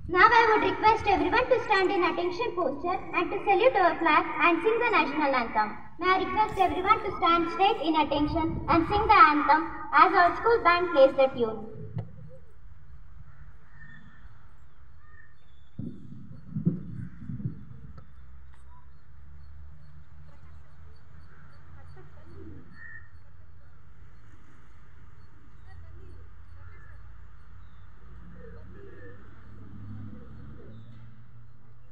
Now I would request everyone to stand in attention posture and to salute our flag and sing the national anthem. May I request everyone to stand straight in attention and sing the anthem as our school band plays the tune.